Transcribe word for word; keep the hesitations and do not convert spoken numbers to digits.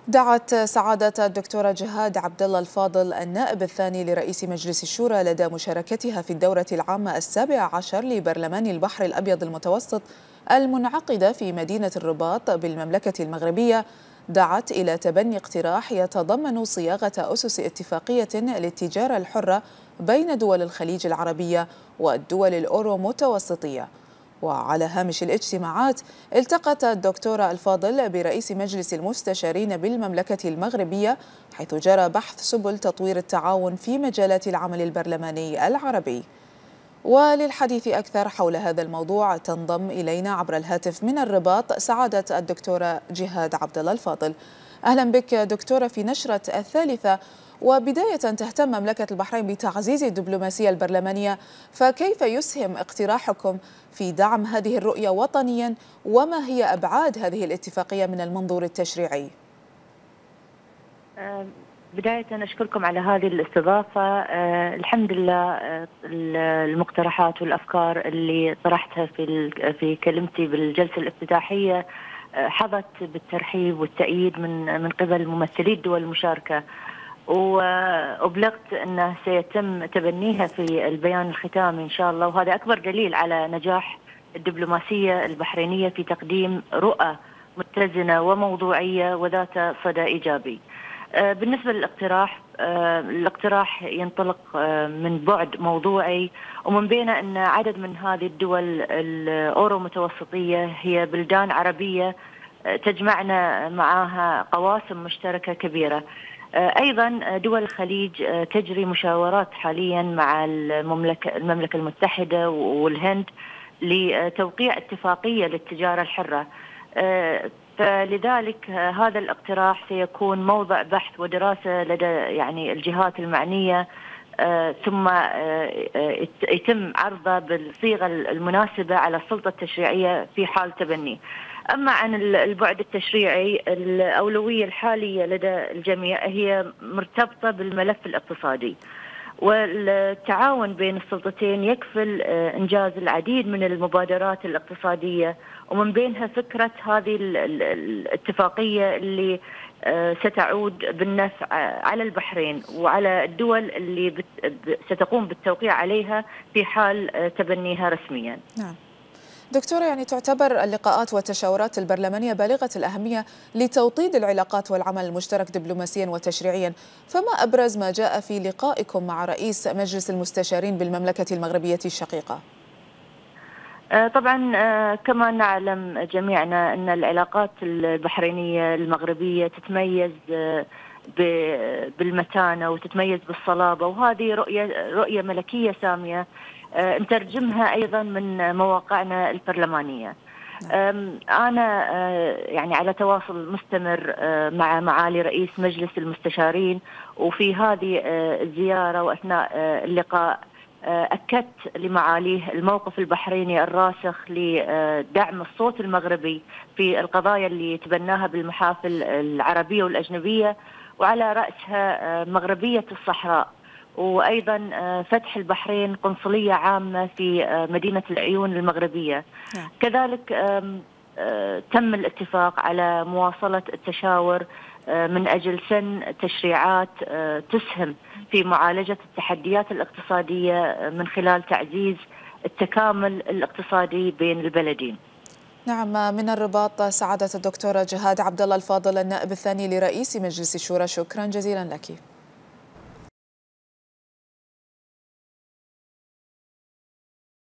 دعت سعادة الدكتورة جهاد عبد الله الفاضل النائب الثاني لرئيس مجلس الشورى لدى مشاركتها في الدورة العامة السابعة عشر لبرلمان البحر الأبيض المتوسط المنعقدة في مدينة الرباط بالمملكة المغربية، دعت إلى تبني اقتراح يتضمن صياغة أسس اتفاقية للتجارة الحرة بين دول الخليج العربية والدول الأورو متوسطية. وعلى هامش الاجتماعات التقت الدكتورة الفاضل برئيس مجلس المستشارين بالمملكة المغربية، حيث جرى بحث سبل تطوير التعاون في مجالات العمل البرلماني العربي. وللحديث أكثر حول هذا الموضوع تنضم إلينا عبر الهاتف من الرباط سعادة الدكتورة جهاد عبد الله الفاضل. أهلا بك دكتورة في نشرة الثالثة. وبداية تهتم مملكة البحرين بتعزيز الدبلوماسية البرلمانية، فكيف يسهم اقتراحكم في دعم هذه الرؤية وطنيا، وما هي أبعاد هذه الاتفاقية من المنظور التشريعي؟ بداية أشكركم على هذه الاستضافة. الحمد لله المقترحات والأفكار اللي طرحتها في في كلمتي بالجلسة الافتتاحية حظت بالترحيب والتأييد من من قبل ممثلي الدول المشاركة، وأبلغت أنه سيتم تبنيها في البيان الختامي إن شاء الله، وهذا أكبر دليل على نجاح الدبلوماسية البحرينية في تقديم رؤى متزنة وموضوعية وذات صدى إيجابي. بالنسبة للاقتراح، الاقتراح ينطلق من بعد موضوعي، ومن بينه أن عدد من هذه الدول الأورو متوسطية هي بلدان عربية تجمعنا معها قواسم مشتركة كبيرة. أيضا دول الخليج تجري مشاورات حاليا مع المملكة, المملكة المتحدة والهند لتوقيع اتفاقية للتجارة الحرة، فلذلك هذا الاقتراح سيكون موضع بحث ودراسة لدى يعني الجهات المعنية، ثم يتم عرضه بالصيغة المناسبة على السلطة التشريعية في حال تبنيه. أما عن البعد التشريعي، الأولوية الحالية لدى الجميع هي مرتبطة بالملف الاقتصادي، والتعاون بين السلطتين يكفل إنجاز العديد من المبادرات الاقتصادية، ومن بينها فكرة هذه الاتفاقية اللي ستعود بالنفع على البحرين وعلى الدول اللي ستقوم بالتوقيع عليها في حال تبنيها رسميا. نعم دكتورة، يعني تعتبر اللقاءات والتشاورات البرلمانية بالغة الأهمية لتوطيد العلاقات والعمل المشترك دبلوماسيا وتشريعيا، فما أبرز ما جاء في لقائكم مع رئيس مجلس المستشارين بالمملكة المغربية الشقيقة؟ طبعا كما نعلم جميعنا أن العلاقات البحرينية المغربية تتميز بالمتانة وتتميز بالصلابة، وهذه رؤية رؤية ملكية سامية نترجمها أيضا من مواقعنا البرلمانية. أنا يعني على تواصل مستمر مع معالي رئيس مجلس المستشارين، وفي هذه الزيارة وأثناء اللقاء أكدت لمعاليه الموقف البحريني الراسخ لدعم الصوت المغربي في القضايا اللي تبناها بالمحافل العربية والأجنبية، وعلى رأسها مغربية الصحراء، وأيضا فتح البحرين قنصلية عامة في مدينة العيون المغربية. كذلك تم الاتفاق على مواصلة التشاور من أجل سن تشريعات تسهم في معالجة التحديات الاقتصادية من خلال تعزيز التكامل الاقتصادي بين البلدين. نعم، من الرباط سعادة الدكتورة جهاد عبد الله الفاضل النائب الثاني لرئيس مجلس الشورى، شكرا جزيلا لك.